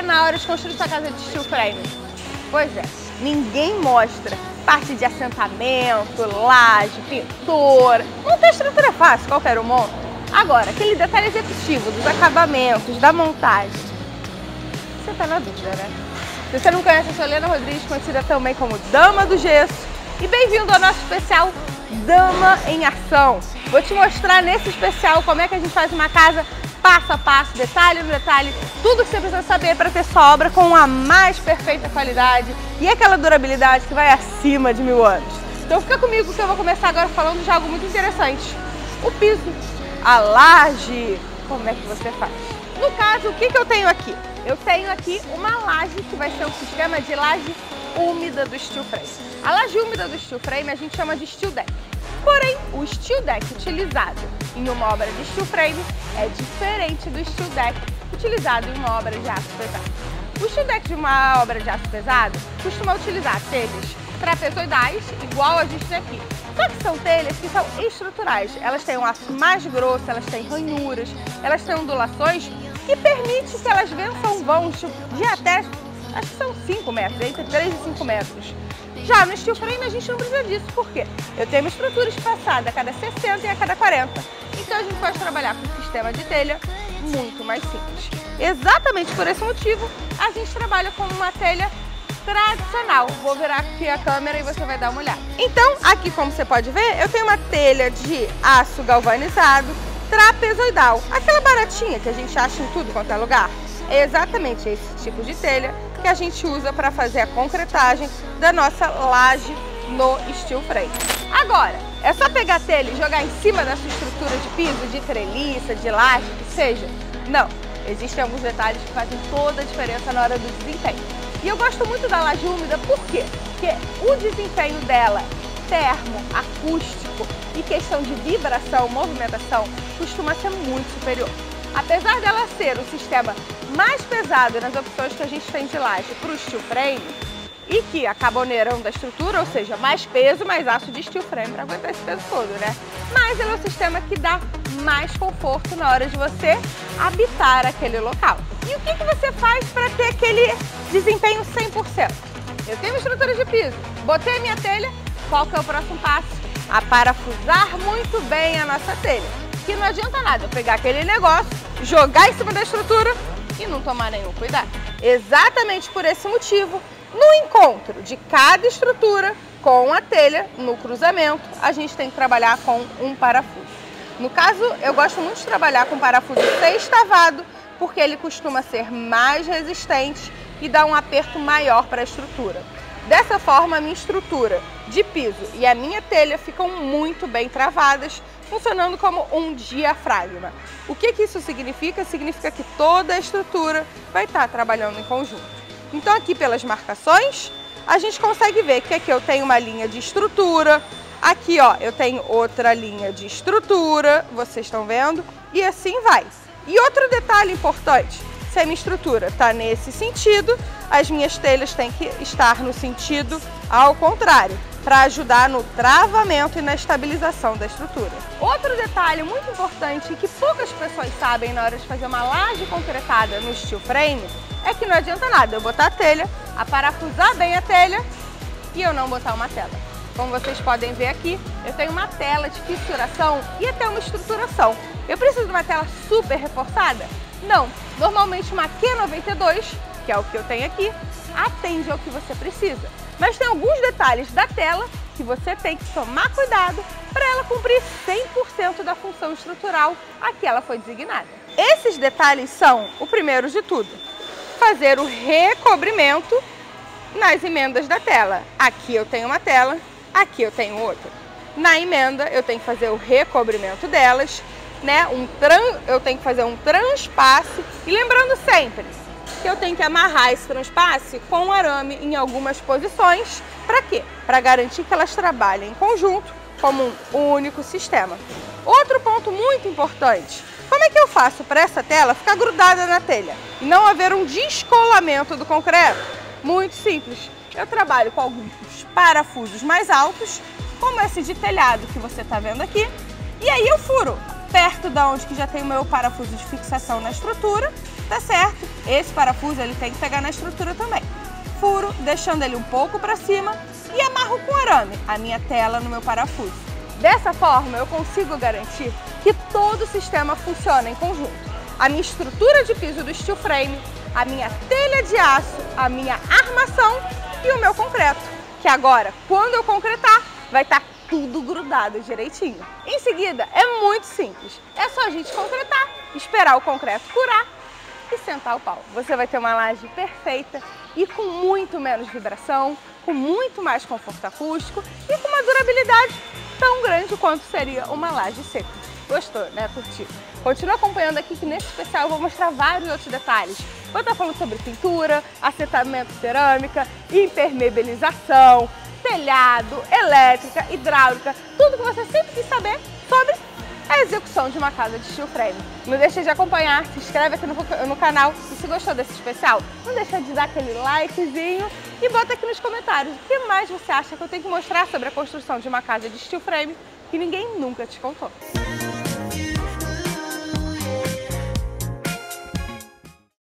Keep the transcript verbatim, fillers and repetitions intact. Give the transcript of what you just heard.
na hora de construir sua casa de steel frame? Pois é, ninguém mostra parte de assentamento, laje, pintura. Montar estrutura é fácil, qualquer um monta. Agora, aquele detalhe executivo dos acabamentos, da montagem, você tá na dúvida, né? Se você não conhece, eu sou Helena Rodrigues, conhecida também como Dama do Gesso. E bem-vindo ao nosso especial Dama em Ação. Vou te mostrar nesse especial como é que a gente faz uma casa passo a passo, detalhe no detalhe, tudo que você precisa saber para ter sua obra com a mais perfeita qualidade e aquela durabilidade que vai acima de mil anos. Então fica comigo que eu vou começar agora falando de algo muito interessante. O piso, a laje, como é que você faz? No caso, o que, que eu tenho aqui? Eu tenho aqui uma laje que vai ser o sistema de laje úmida do steel frame. A laje úmida do steel frame a gente chama de steel deck. Porém, o steel deck utilizado em uma obra de steel frame é diferente do steel deck utilizado em uma obra de aço pesado. O steel deck de uma obra de aço pesado costuma utilizar telhas trapezoidais, igual a gente tem aqui. Só que são telhas que são estruturais. Elas têm um aço mais grosso, elas têm ranhuras, elas têm ondulações que permitem que elas vençam vãos de até, acho que são cinco metros, entre três e cinco metros. Já no steel frame a gente não precisa disso, por quê? Eu tenho uma estrutura espaçada a cada sessenta e a cada quarenta. Então a gente pode trabalhar com um sistema de telha muito mais simples. Exatamente por esse motivo, a gente trabalha com uma telha tradicional. Vou virar aqui a câmera e você vai dar uma olhada. Então, aqui como você pode ver, eu tenho uma telha de aço galvanizado trapezoidal. Aquela baratinha que a gente acha em tudo quanto é lugar. É exatamente esse tipo de telha que a gente usa para fazer a concretagem da nossa laje no steel frame. Agora, é só pegar a telha e jogar em cima da sua estrutura de piso, de treliça, de laje, que seja? Não, existem alguns detalhes que fazem toda a diferença na hora do desempenho. E eu gosto muito da laje úmida, por quê? Porque o desempenho dela, termo, acústico e questão de vibração, movimentação, costuma ser muito superior. Apesar dela ser o sistema mais pesado nas opções que a gente tem de laje para o steel frame e que acaba onerando a estrutura, ou seja, mais peso, mais aço de steel frame para aguentar esse peso todo, né? Mas ele é o sistema que dá mais conforto na hora de você habitar aquele local. E o que, que você faz para ter aquele desempenho cem por cento? Eu tenho uma estrutura de piso, botei a minha telha, qual que é o próximo passo? A parafusar muito bem a nossa telha. Que não adianta nada eu pegar aquele negócio, jogar em cima da estrutura e não tomar nenhum cuidado. Exatamente por esse motivo, no encontro de cada estrutura com a telha, no cruzamento, a gente tem que trabalhar com um parafuso. No caso, eu gosto muito de trabalhar com parafuso sextavado, porque ele costuma ser mais resistente e dá um aperto maior para a estrutura. Dessa forma, a minha estrutura de piso e a minha telha ficam muito bem travadas, funcionando como um diafragma. O que, que isso significa? Significa que toda a estrutura vai estar trabalhando em conjunto. Então aqui pelas marcações, a gente consegue ver que aqui eu tenho uma linha de estrutura, aqui ó, eu tenho outra linha de estrutura, vocês estão vendo? E assim vai. E outro detalhe importante, se a minha estrutura está nesse sentido, as minhas telhas têm que estar no sentido ao contrário, para ajudar no travamento e na estabilização da estrutura. Outro detalhe muito importante que poucas pessoas sabem na hora de fazer uma laje concretada no steel frame é que não adianta nada eu botar a telha, a parafusar bem a telha e eu não botar uma tela. Como vocês podem ver aqui, eu tenho uma tela de fissuração e até uma estruturação. Eu preciso de uma tela super reforçada? Não. Normalmente uma Q noventa e dois, que é o que eu tenho aqui, atende ao que você precisa. Mas tem alguns detalhes da tela que você tem que tomar cuidado para ela cumprir cem por cento da função estrutural a que ela foi designada. Esses detalhes são, o primeiro de tudo, fazer o recobrimento nas emendas da tela. Aqui eu tenho uma tela, aqui eu tenho outra. Na emenda eu tenho que fazer o recobrimento delas, né? Um tran... eu tenho que fazer um transpasse e lembrando sempre que eu tenho que amarrar esse transpasse com um arame em algumas posições. Para quê? Para garantir que elas trabalhem em conjunto como um único sistema. Outro ponto muito importante, como é que eu faço para essa tela ficar grudada na telha e não haver um descolamento do concreto? Muito simples, eu trabalho com alguns parafusos mais altos, como esse de telhado que você está vendo aqui, e aí eu furo perto da onde que já tem o meu parafuso de fixação na estrutura, até certo, esse parafuso ele tem que pegar na estrutura também. Furo, deixando ele um pouco para cima e amarro com arame a minha tela no meu parafuso. Dessa forma, eu consigo garantir que todo o sistema funciona em conjunto. A minha estrutura de piso do steel frame, a minha telha de aço, a minha armação e o meu concreto, que agora, quando eu concretar, vai estar tudo grudado direitinho. Em seguida, é muito simples. É só a gente concretar, esperar o concreto curar e sentar o pau. Você vai ter uma laje perfeita e com muito menos vibração, com muito mais conforto acústico e com uma durabilidade tão grande quanto seria uma laje seca. Gostou, né? Curtiu? Continua acompanhando aqui que nesse especial eu vou mostrar vários outros detalhes. Vou estar falando sobre pintura, assentamento cerâmica, impermeabilização, telhado, elétrica, hidráulica, tudo que você sempre quis saber sobre a execução de uma casa de steel frame. Não deixa de acompanhar, se inscreve aqui no, no canal e se gostou desse especial, não deixa de dar aquele likezinho e bota aqui nos comentários o que mais você acha que eu tenho que mostrar sobre a construção de uma casa de steel frame que ninguém nunca te contou.